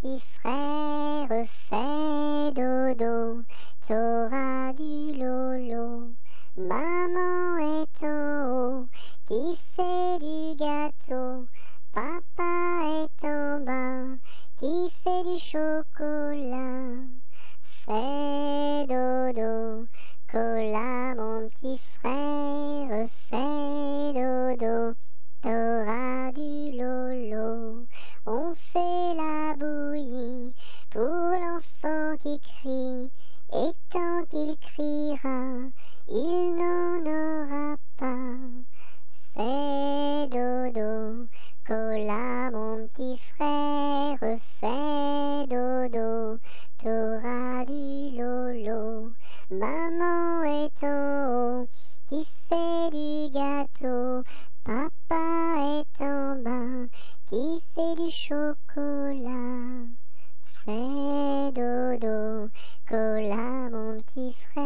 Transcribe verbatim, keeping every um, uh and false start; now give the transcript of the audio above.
petit frère, fais dodo, t'auras du lolo. Maman est en haut, qui fait du gâteau. Papa est en bas, qui fait du chocolat. Fais dodo, cola mon petit frère, fais dodo, t'auras du lolo. On fait la bouillie pour l'enfant qui crie, et tant qu'il criera, il n'en aura pas. Fais dodo, cola mon petit frère, fais dodo, t'auras du lolo. Maman est en haut, qui fait du gâteau. Papa est en bas, qui fait du chocolat. Fais dodo, cola mon petit frère.